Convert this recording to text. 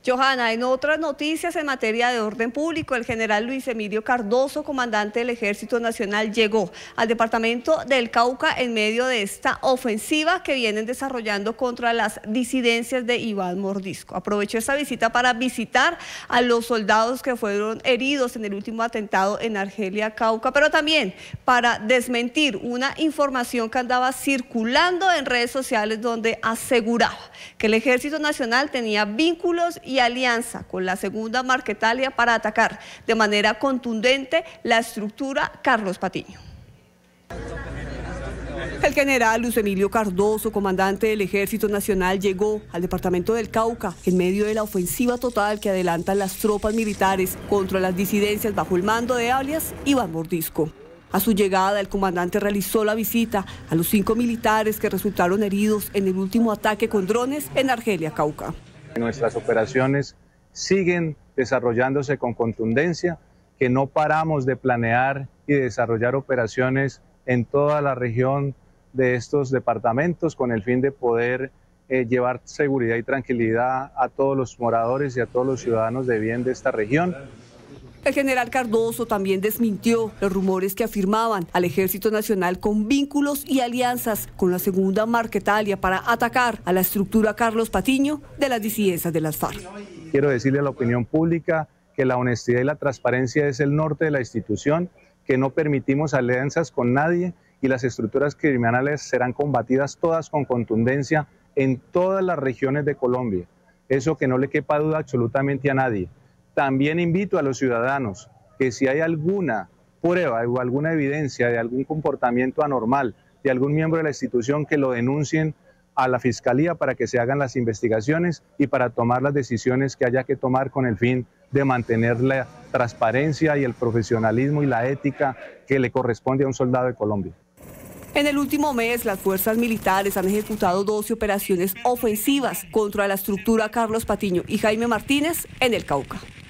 Johanna, en otras noticias en materia de orden público, el general Luis Emilio Cardoso, comandante del Ejército Nacional, llegó al departamento del Cauca en medio de esta ofensiva que vienen desarrollando contra las disidencias de Iván Mordisco. Aprovechó esta visita para visitar a los soldados que fueron heridos en el último atentado en Argelia, Cauca, pero también para desmentir una información que andaba circulando en redes sociales donde aseguraba que el Ejército Nacional tenía vínculos y alianza con la Segunda Marquetalia para atacar de manera contundente la estructura Carlos Patiño. El general Luis Emilio Cardoso, comandante del Ejército Nacional, llegó al departamento del Cauca en medio de la ofensiva total que adelantan las tropas militares contra las disidencias bajo el mando de alias Iván Mordisco. A su llegada, el comandante realizó la visita a los 5 militares que resultaron heridos en el último ataque con drones en Argelia, Cauca. Nuestras operaciones siguen desarrollándose con contundencia, que no paramos de planear y de desarrollar operaciones en toda la región de estos departamentos con el fin de poder llevar seguridad y tranquilidad a todos los moradores y a todos los ciudadanos de bien de esta región. El general Cardoso también desmintió los rumores que afirmaban al Ejército Nacional con vínculos y alianzas con la Segunda Marquetalia para atacar a la estructura Carlos Patiño de las disidencias de las FARC. Quiero decirle a la opinión pública que la honestidad y la transparencia es el norte de la institución, que no permitimos alianzas con nadie y las estructuras criminales serán combatidas todas con contundencia en todas las regiones de Colombia. Eso que no le quepa duda absolutamente a nadie. También invito a los ciudadanos que si hay alguna prueba o alguna evidencia de algún comportamiento anormal de algún miembro de la institución, que lo denuncien a la Fiscalía para que se hagan las investigaciones y para tomar las decisiones que haya que tomar con el fin de mantener la transparencia y el profesionalismo y la ética que le corresponde a un soldado de Colombia. En el último mes, las fuerzas militares han ejecutado 12 operaciones ofensivas contra la estructura Carlos Patiño y Jaime Martínez en el Cauca.